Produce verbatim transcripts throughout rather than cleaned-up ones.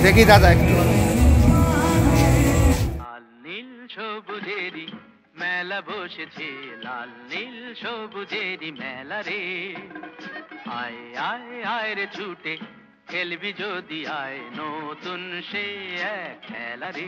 দেখি দাদা একটু নীল সবুজেরই মেলা বসেছে, লাল নীল সবুজেরই মেলা রে। আয় আয় আয় রে ছুটে খেলবি যদি আয়, নতুন সে এক খেলা রে।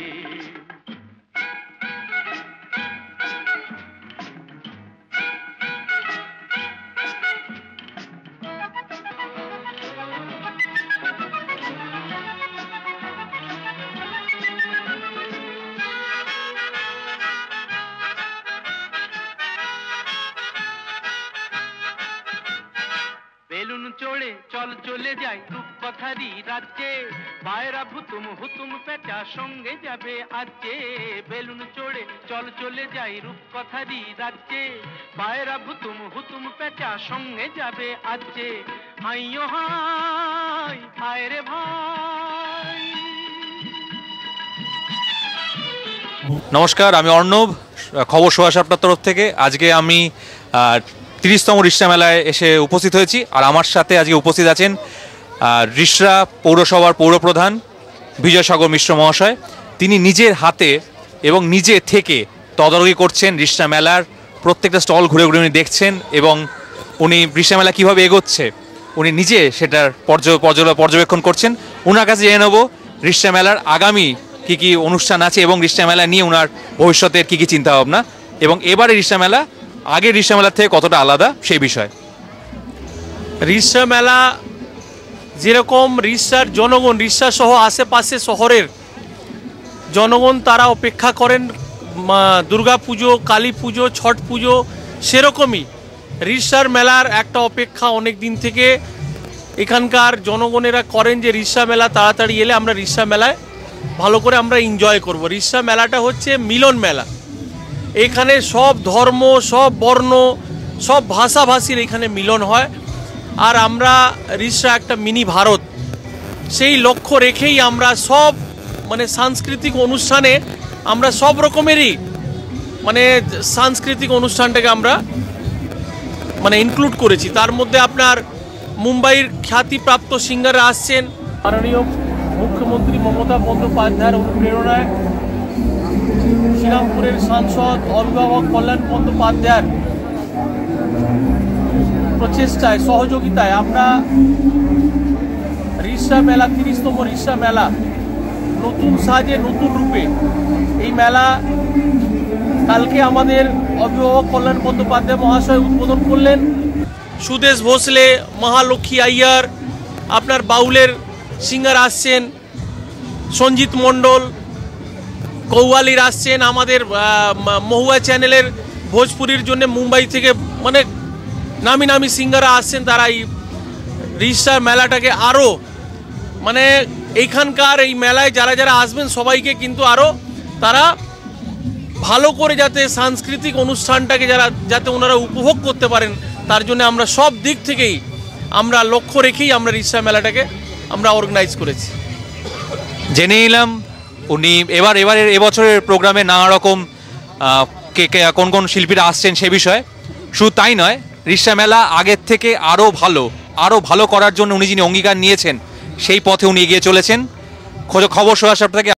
বেলুন চড়ে চল চলে যাই রূপকথারই রাজ্যে, পায়রা ভুতুম হুতুম পেঁচা সঙ্গে যাবে আজকে। বেলুন চড়ে চল চলে যাই রূপকথারই রাজ্যে, পায়রা ভুতুম হুতুম পেঁচা সঙ্গে যাবে আজকে। হাইও হাই হায় রে ভাই। নমস্কার, আমি অর্ণব, খবর সোয়া সাতটার তরফ থেকে। আজকে আমি তিরিশতম রিসরা মেলায় এসে উপস্থিত হয়েছি, আর আমার সাথে আজকে উপস্থিত আছেন রিসরা পৌরসভার পৌরপ্রধান বিজয়সাগর মিশ্র মহাশয়। তিনি নিজের হাতে এবং নিজে থেকে তদারকি করছেন রিসরা মেলার প্রত্যেকটা স্টল ঘুরে ঘুরে উনি দেখছেন, এবং উনি রিসরা মেলা কীভাবে এগোচ্ছে উনি নিজে সেটার পর্যবেক্ষণ করছেন। ওনার কাছে জেনে নেব রিসরা মেলার আগামী কী কী অনুষ্ঠান আছে এবং রিসরা মেলা নিয়ে ওনার ভবিষ্যতের কী কী চিন্তাভাবনা, এবং এবারে রিসরা মেলা আগের রিসরা মেলার থেকে কতটা আলাদা সেই বিষয়। রিসরা মেলা যেরকম রিসরার জনগণ, রিসরা সহ আশেপাশে শহরের জনগণ তারা অপেক্ষা করেন দুর্গা পুজো, কালী পুজো, ছট পুজো, সেরকমই রিসরার মেলার একটা অপেক্ষা অনেক দিন থেকে এখানকার জনগণেরা করেন যে রিসরা মেলা তাড়াতাড়ি এলে আমরা রিসরা মেলায় ভালো করে আমরা এনজয় করব। রিসরা মেলাটা হচ্ছে মিলন মেলা। এখানে সব ধর্ম, সব বর্ণ, সব ভাষাভাষীর এখানে মিলন হয়, আর আমরা রিসরা একটা মিনি ভারত, সেই লক্ষ্য রেখেই আমরা সব মানে সাংস্কৃতিক অনুষ্ঠানে আমরা সব রকমেরই মানে সাংস্কৃতিক অনুষ্ঠানটাকে আমরা মানে ইনক্লুড করেছি। তার মধ্যে আপনার মুম্বাইয়ের খ্যাতিপ্রাপ্ত সিঙ্গাররা আসছেন, মাননীয় মুখ্যমন্ত্রী মমতা বন্দ্যোপাধ্যায়ের অনুপ্রেরণায় শ্রীরামপুরের সাংসদ অভিভাবক কল্যাণ বন্দ্যোপাধ্যায়ের প্রচেষ্টায়, সহযোগিতায় আমরা রিসরা মেলা, তিরিশতম রিসরা মেলা নতুন সাজে নতুন রূপে এই মেলা কালকে আমাদের অভিভাবক কল্যাণ বন্দ্যোপাধ্যায় মহাশয় উদ্বোধন করলেন। সুদেশ ভোসলে, মহালক্ষ্মী আইয়ার, আপনার বাউলের সিঙ্গার আসছেন, সঞ্জিত মণ্ডল, কৌয়ালির আসছেন, আমাদের মহুয়া চ্যানেলের ভোজপুরির জন্য মুম্বাই থেকে মানে নামি নামি সিঙ্গাররা আসছেন। তারা এই রিসরা মেলাটাকে আরও মানে এইখানকার এই মেলায় যারা যারা আসবেন সবাইকে কিন্তু আরও তারা ভালো করে যাতে সাংস্কৃতিক অনুষ্ঠানটাকে যারা যাতে ওনারা উপভোগ করতে পারেন, তার জন্য আমরা সব দিক থেকেই আমরা লক্ষ্য রেখেই আমরা রিসরা মেলাটাকে আমরা অর্গানাইজ করেছি। জেনে নিলাম উনি এবার এবারের এবছরের প্রোগ্রামে নানা রকম কে কে কোন কোন শিল্পীরা আসছেন সে বিষয়ে। শুধু তাই নয়, রিসরা মেলা আগের থেকে আরও ভালো আরও ভালো করার জন্য উনি যিনি অঙ্গীকার নিয়েছেন সেই পথে উনি এগিয়ে চলেছেন। খবর সোয়া সাতটা থেকে